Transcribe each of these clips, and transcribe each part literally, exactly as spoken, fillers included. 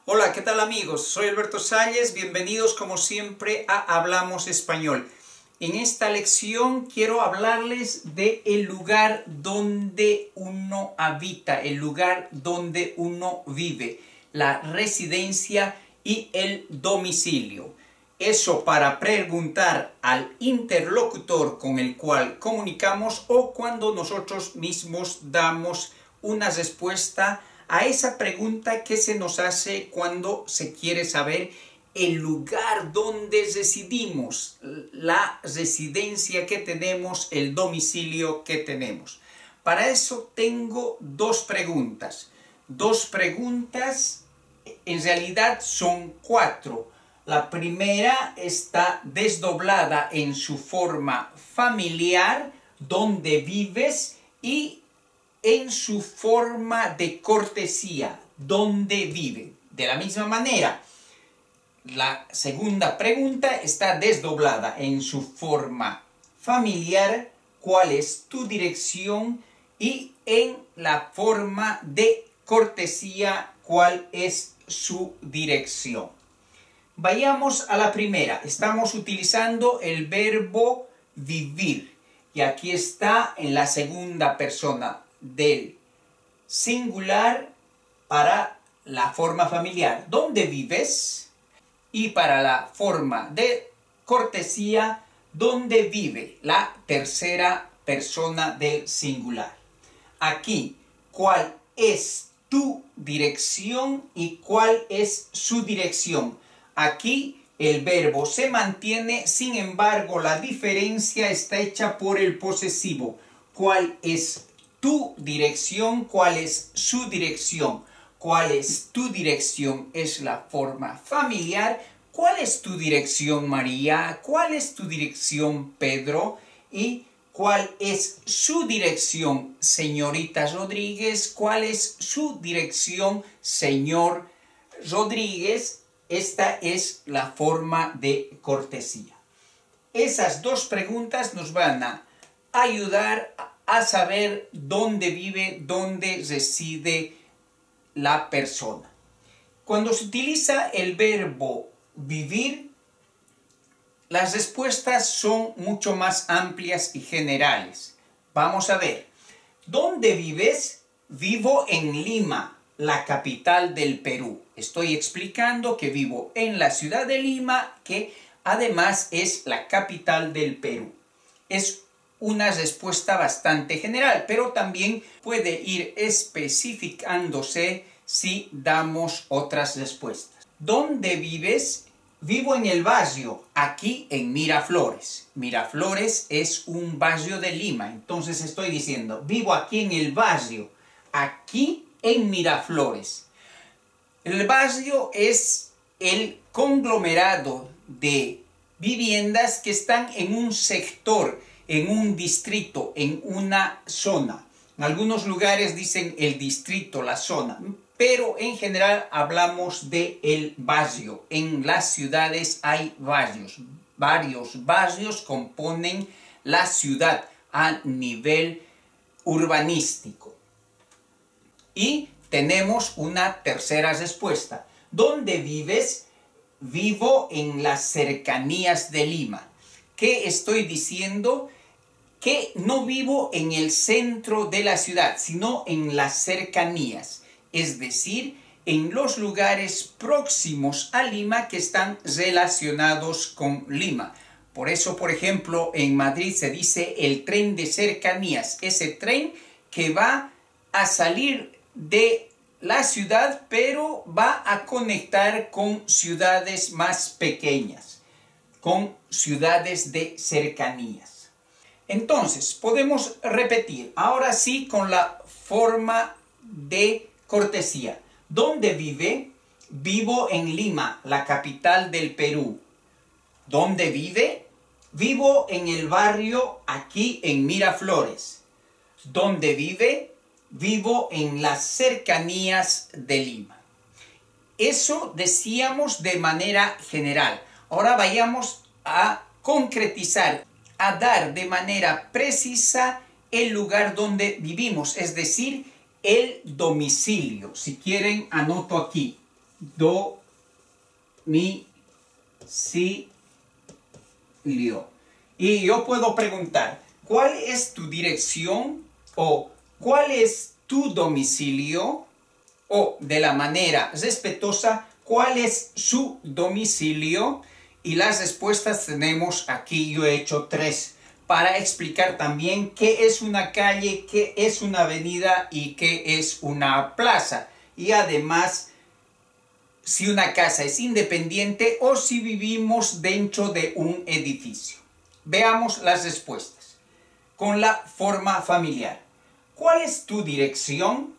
Hola, ¿qué tal amigos? Soy Alberto Salles, bienvenidos como siempre a Hablamos Español. En esta lección quiero hablarles de el lugar donde uno habita, el lugar donde uno vive, la residencia y el domicilio. Eso para preguntar al interlocutor con el cual comunicamos o cuando nosotros mismos damos una respuesta a esa pregunta que se nos hace cuando se quiere saber el lugar donde residimos, la residencia que tenemos, el domicilio que tenemos. Para eso tengo dos preguntas. Dos preguntas, en realidad son cuatro. La primera está desdoblada en su forma familiar, donde vives, y en su forma de cortesía, donde vive. De la misma manera, la segunda pregunta está desdoblada en su forma familiar, cuál es tu dirección, y en la forma de cortesía, cuál es su dirección. Vayamos a la primera. Estamos utilizando el verbo vivir. Y aquí está en la segunda persona del singular para la forma familiar. ¿Dónde vives? Y para la forma de cortesía, ¿dónde vive? La tercera persona del singular. Aquí, ¿cuál es tu dirección y cuál es su dirección? Aquí el verbo se mantiene, sin embargo, la diferencia está hecha por el posesivo. ¿Cuál es tu dirección? ¿Cuál es su dirección? ¿Cuál es tu dirección? Es la forma familiar. ¿Cuál es tu dirección, María? ¿Cuál es tu dirección, Pedro? Y ¿cuál es su dirección, señorita Rodríguez? ¿Cuál es su dirección, señor Rodríguez? Esta es la forma de cortesía. Esas dos preguntas nos van a ayudar a saber dónde vive, dónde reside la persona. Cuando se utiliza el verbo vivir, las respuestas son mucho más amplias y generales. Vamos a ver. ¿Dónde vives? Vivo en Lima, la capital del Perú. Estoy explicando que vivo en la ciudad de Lima, que además es la capital del Perú. Es una respuesta bastante general, pero también puede ir especificándose si damos otras respuestas. ¿Dónde vives? Vivo en el barrio, aquí en Miraflores. Miraflores es un barrio de Lima, entonces estoy diciendo, vivo aquí en el barrio, aquí en Miraflores. El barrio es el conglomerado de viviendas que están en un sector, en un distrito, en una zona. En algunos lugares dicen el distrito, la zona, pero en general hablamos de el barrio. En las ciudades hay barrios. Varios barrios componen la ciudad a nivel urbanístico. Y tenemos una tercera respuesta. ¿Dónde vives? Vivo en las cercanías de Lima. ¿Qué estoy diciendo? Que no vivo en el centro de la ciudad, sino en las cercanías. Es decir, en los lugares próximos a Lima que están relacionados con Lima. Por eso, por ejemplo, en Madrid se dice el tren de cercanías. Ese tren que va a salir de la ciudad, pero va a conectar con ciudades más pequeñas, con ciudades de cercanías. Entonces, podemos repetir, ahora sí, con la forma de cortesía. ¿Dónde vive? Vivo en Lima, la capital del Perú. ¿Dónde vive? Vivo en el barrio aquí en Miraflores. ¿Dónde vive? Vivo en las cercanías de Lima. Eso decíamos de manera general. Ahora vayamos a concretizar, a dar de manera precisa el lugar donde vivimos, es decir, el domicilio. Si quieren, anoto aquí. domicilio. Y yo puedo preguntar, ¿cuál es tu dirección? O ¿cuál es tu domicilio? O de la manera respetuosa, ¿cuál es su domicilio? Y las respuestas tenemos aquí, yo he hecho tres, para explicar también qué es una calle, qué es una avenida y qué es una plaza. Y además, si una casa es independiente o si vivimos dentro de un edificio. Veamos las respuestas. Con la forma familiar. ¿Cuál es tu dirección?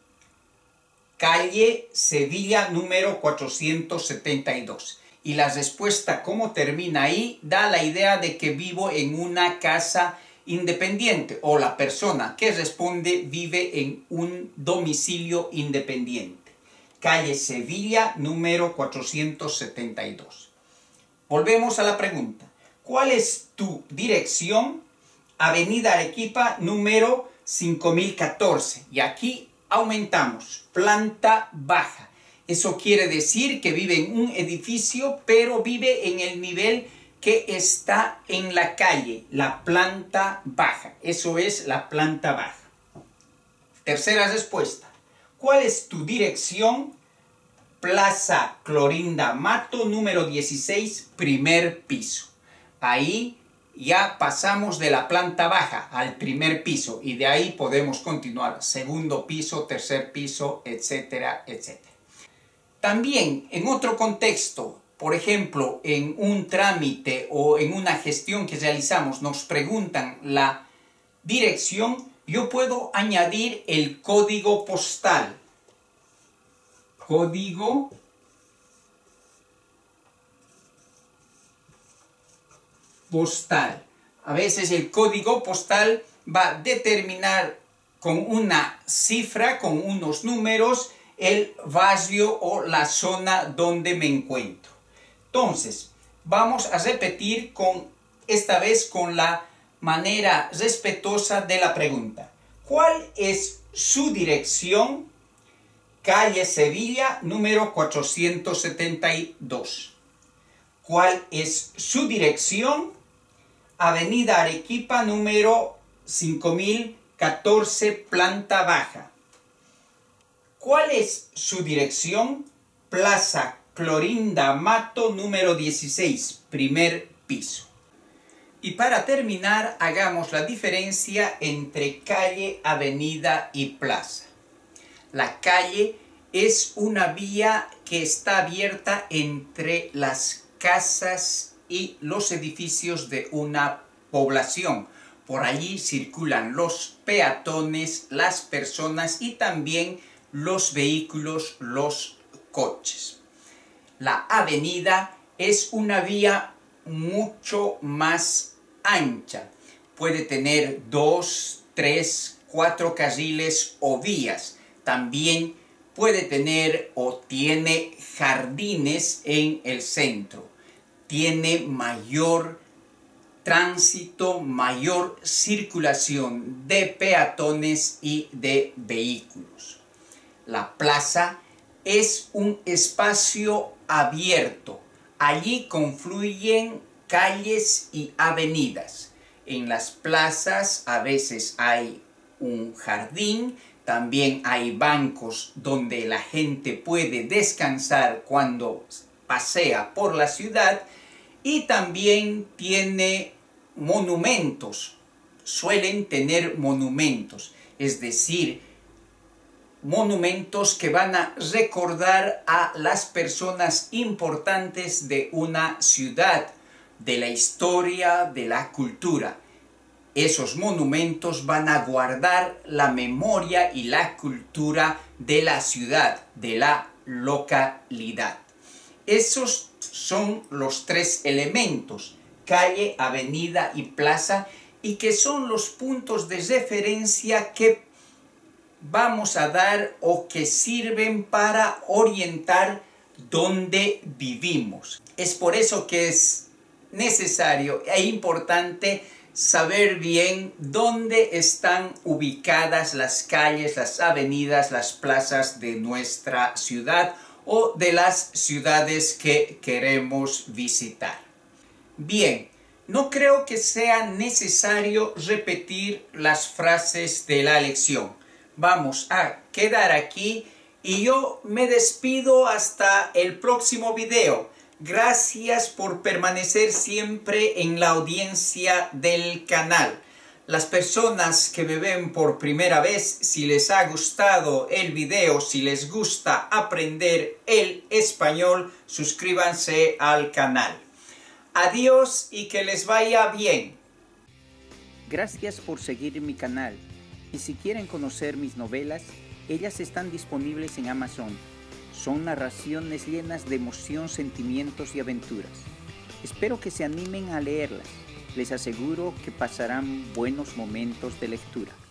Calle Sevilla número cuatrocientos setenta y dos. Y la respuesta, como termina ahí, da la idea de que vivo en una casa independiente. O la persona que responde vive en un domicilio independiente. Calle Sevilla número cuatrocientos setenta y dos. Volvemos a la pregunta. ¿Cuál es tu dirección? Avenida Arequipa número cinco mil catorce. Y aquí aumentamos. Planta baja. Eso quiere decir que vive en un edificio, pero vive en el nivel que está en la calle, la planta baja. Eso es la planta baja. Tercera respuesta. ¿Cuál es tu dirección? Plaza Clorinda Mato, número dieciséis, primer piso. Ahí ya pasamos de la planta baja al primer piso y de ahí podemos continuar. Segundo piso, tercer piso, etcétera, etcétera. También en otro contexto, por ejemplo, en un trámite o en una gestión que realizamos, nos preguntan la dirección, yo puedo añadir el código postal. Código postal. A veces el código postal va a determinar con una cifra, con unos números, el barrio o la zona donde me encuentro. Entonces, vamos a repetir con, esta vez con la manera respetuosa de la pregunta. ¿Cuál es su dirección? Calle Sevilla, número cuatrocientos setenta y dos. ¿Cuál es su dirección? Avenida Arequipa, número cinco mil catorce, planta baja. ¿Cuál es su dirección? Plaza Clorinda Mato, número dieciséis, primer piso. Y para terminar, hagamos la diferencia entre calle, avenida y plaza. La calle es una vía que está abierta entre las casas y los edificios de una población. Por allí circulan los peatones, las personas y también los vehículos, los coches. La avenida es una vía mucho más ancha. Puede tener dos, tres, cuatro carriles o vías. También puede tener o tiene jardines en el centro. Tiene mayor tránsito, mayor circulación de peatones y de vehículos. La plaza es un espacio abierto. Allí confluyen calles y avenidas. En las plazas a veces hay un jardín, también hay bancos donde la gente puede descansar cuando pasea por la ciudad y también tiene monumentos. Suelen tener monumentos, es decir, monumentos que van a recordar a las personas importantes de una ciudad, de la historia, de la cultura. Esos monumentos van a guardar la memoria y la cultura de la ciudad, de la localidad. Esos son los tres elementos, calle, avenida y plaza, y que son los puntos de referencia que vamos a dar o que sirven para orientar dónde vivimos. Es por eso que es necesario e importante saber bien dónde están ubicadas las calles, las avenidas, las plazas de nuestra ciudad o de las ciudades que queremos visitar. Bien, no creo que sea necesario repetir las frases de la lección. Vamos a quedar aquí y yo me despido hasta el próximo video. Gracias por permanecer siempre en la audiencia del canal. Las personas que me ven por primera vez, si les ha gustado el video, si les gusta aprender el español, suscríbanse al canal. Adiós y que les vaya bien. Gracias por seguir mi canal. Y si quieren conocer mis novelas, ellas están disponibles en Amazon. Son narraciones llenas de emoción, sentimientos y aventuras. Espero que se animen a leerlas. Les aseguro que pasarán buenos momentos de lectura.